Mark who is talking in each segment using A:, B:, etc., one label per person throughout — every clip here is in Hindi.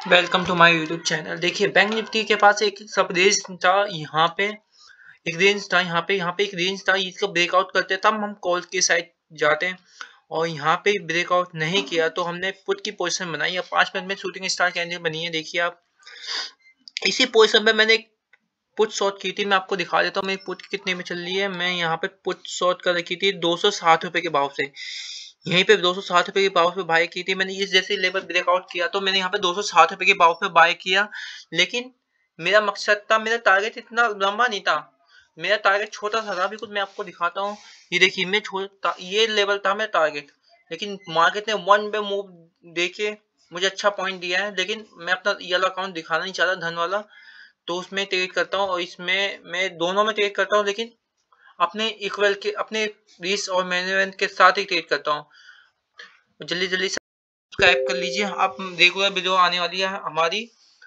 A: Welcome to my YouTube channel. देखिए, बैंक निफ्टी के पास एक सब रेंज था। यहाँ पे एक रेंज था, यहाँ पे एक रेंज था। इसको ब्रेकआउट करते तब हम कॉल की साइड जाते हैं, और यहाँ पे ब्रेकआउट नहीं किया तो हमने पुट की पोजीशन बनाई। अब 5 मिनट में शूटिंग स्टार कैंडल बनी है। देखिए आप, इसी पोजीशन पे मैंने पुट शॉर्ट की थी। मैं आपको दिखा देता हूँ मेरी पुट कितने में चल रही है। मैं यहाँ पे पुट शॉर्ट कर रखी थी 260 रुपए के भाव से। यहीं पे 260 रुपए के भाव पे बाय की थी मैंने। इस जैसे लेवल ब्रेकआउट किया तो मैंने यहाँ पे 260 रुपए के भाव पे बाय किया। लेकिन मेरा मकसद था, मेरा टारगेट इतना लंबा नहीं था, मेरा टारगेट छोटा सा था। अभी कुछ मैं आपको दिखाता हूँ। ये देखिए, मैं छोटा, ये लेवल था मेरा टारगेट, लेकिन मार्केट ने वन वे मूव देके मुझे अच्छा पॉइंट दिया है। लेकिन मैं अपना ये वाला अकाउंट दिखाना नहीं चाहता, धन वाला, तो उसमें ट्रेड करता हूँ और इसमें मैं दोनों में ट्रेड करता हूँ। लेकिन अपने इक्वल के, अपने रिस्क और मैनेजमेंट के साथ ही ट्रेड करता हूँ। जल्दी जल्दी सब्सक्राइब कर लीजिए। आप रेगुलर वीडियो आने वाली है हमारी,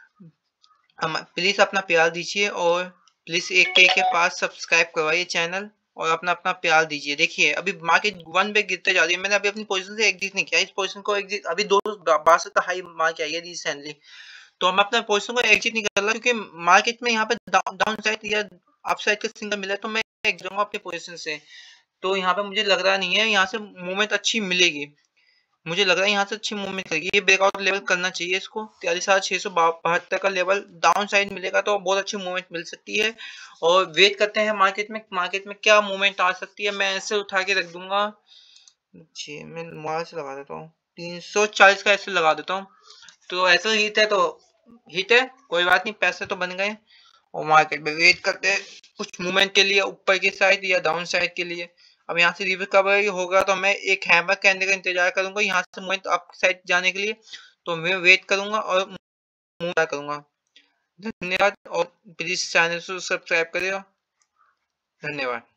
A: हम प्लीज अपना प्यार दीजिए, और प्लीज एक के पास सब्सक्राइब करवाइए चैनल, और अपना अपना प्यार दीजिए। देखिए, अभी मार्केट वन पे गिरते जा रही है। मैंने अभी अपनी पोजीशन से एग्जिट नहीं किया। इस पोजीशन को एग्जिट, अभी 262 का हाई मार्क आई है रिसेंटली, तो मैं अपना पोजीशन को एग्जिट नहीं कर रहा, क्योंकि मार्केट में यहाँ पे डाउन साइड या अप साइड का सिग्नल मिला तो मैं एग्जिट जाऊंगा अपनी पोजीशन से। तो यहाँ पे मुझे लग रहा नहीं है यहाँ से मूवमेंट अच्छी मिलेगी। मुझे लग रहा है यहाँ से अच्छी मूवमेंट करेगी। ये ब्रेकआउट लेवल करना चाहिए इसको। 43,672 का लेवल डाउन साइड मिलेगा तो बहुत अच्छी मूवमेंट मिल सकती है। और वेट करते हैं मार्केट में क्या मूवमेंट आ सकती है। मैं ऐसे उठा के रख दूंगा जी, मैं मोबाइल से लगा देता हूँ, 340 का ऐसे लगा देता हूँ। तो ऐसा हिट है तो हिट है, कोई बात नहीं, पैसे तो बन गए। और मार्केट में वेट करते हैं कुछ मूवमेंट के लिए, ऊपर की साइड या डाउन साइड के लिए। अब यहाँ से रिकवरी होगा तो मैं एक हैमर कैंडल का इंतजार करूंगा यहाँ से मूवमेंट अप साइड जाने के लिए। तो मैं वेट करूंगा और मूव करूंगा। धन्यवाद, और प्लीज चैनल को सब्सक्राइब करेगा। धन्यवाद।